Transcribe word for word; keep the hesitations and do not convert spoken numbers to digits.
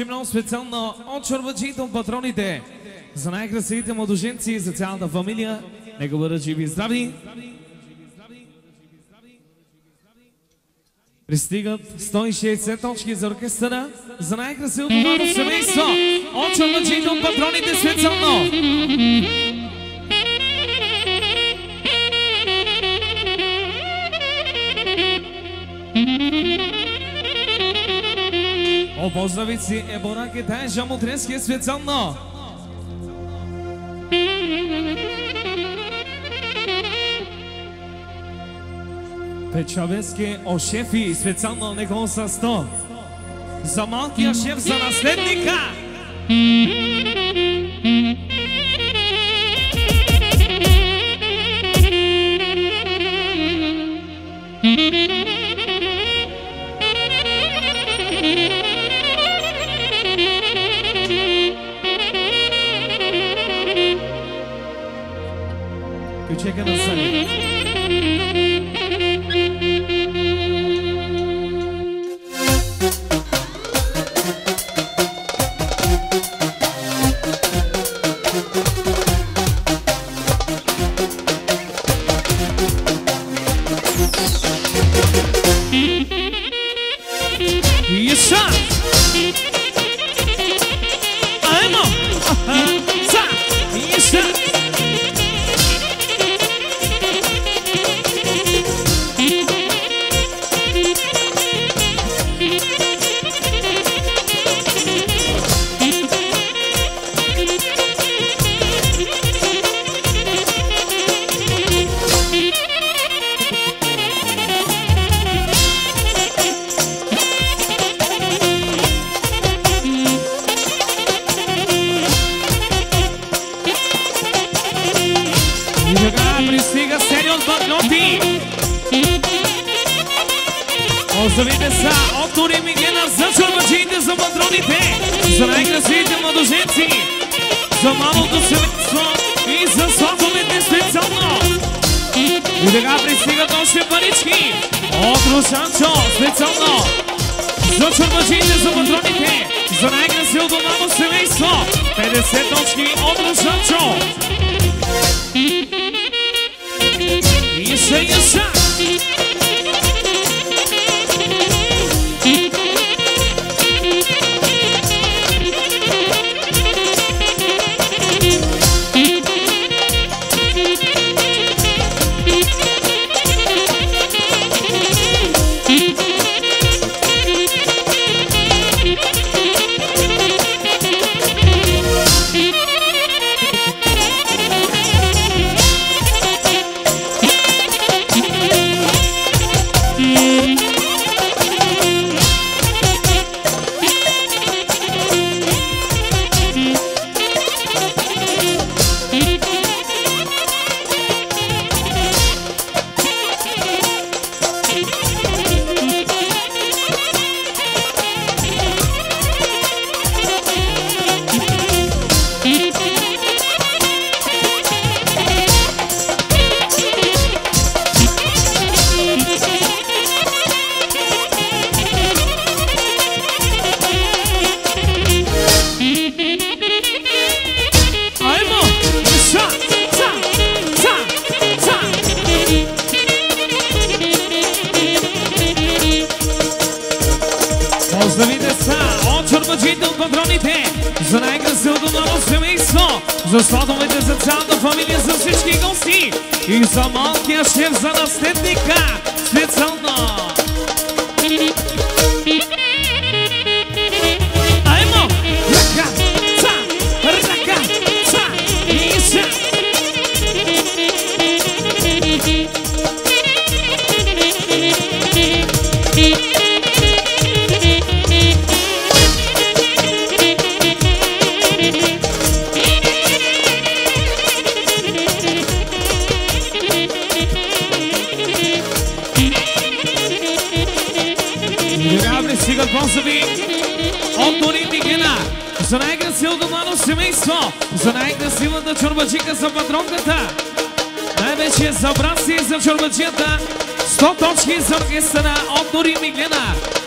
Много специално от чорбаджиите от патроните за най-красивите младоженци и за цялата фамилия. Нека бъдат живи и здрави. Пристигат сто и шейсет точки за оркестъра за най-красивото младо семейство от чорбаджиите от патроните специално. О, поздравици е Бораке Тайжа Мутренския специално. Печавенски о шефи специално него са сто. За малкия шеф, за наследника. Ключека на Сали. Поздравите са от Тури Мигена за чорбаджиите, за патроните, за най-красивите младоженци, за малото семейство и за сватовете специално. И така пристигат още парички от Рушанчо специално за чорбаджиите, за патроните, за най-красивото младо семейство. петдесет точки от Рушанчо. Иша, иша! За сватовете, за цялата фамилия, за всички гости и за малкия шеф, за наследника специално. Аймо! Рака! Ца! Рака! Ца! Иша! Позdraви от Тури Мигена за най-красивото младо семейство, за най-красивата чорбаджика за патронката, най-вече за брат си за чорбаджията, сто точки за оркестъра от Тури Мигена.